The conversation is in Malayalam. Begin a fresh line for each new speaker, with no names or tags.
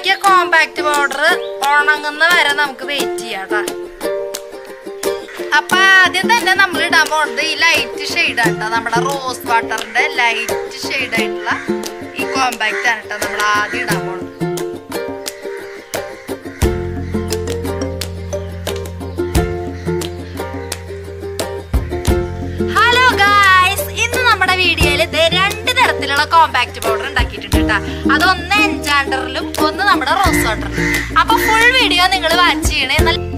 ഉണ്ടാക്കിയ കോമ്പാക്ട് പൗഡർ ഉണങ്ങുന്ന വരെ നമുക്ക് വെയിറ്റ് ചെയ്യാട്ടാ. അപ്പൊ ആദ്യം തന്നെ നമ്മൾ ഇടാൻ പോകുന്നത് ഈ ലൈറ്റ് ഷെയ്ഡ് ആട്ടോ, നമ്മുടെ റോസ് വാട്ടറിന്റെ ലൈറ്റ് ഷെയ്ഡ് ആയിട്ടുള്ള ഈ കോമ്പാക്ട് ആണ് കേട്ടോ നമ്മൾ ആദ്യം ഇടാൻ പോകുന്നത്. ഹലോ ഗായ്സ്, ഇന്ന് നമ്മുടെ വീഡിയോയിൽ 2 തരത്തിലുള്ള കോമ്പാക്ട് പൗഡർ ഉണ്ടാക്കിയിട്ടുണ്ട് കേട്ടോ. അതൊന്ന് എൻചാൻഡറിലും ഒന്ന് നമ്മുടെ റോസ് വാട്ടറിലും. അപ്പൊ ഫുൾ വീഡിയോ നിങ്ങൾ വാച്ച് ചെയ്യണേ.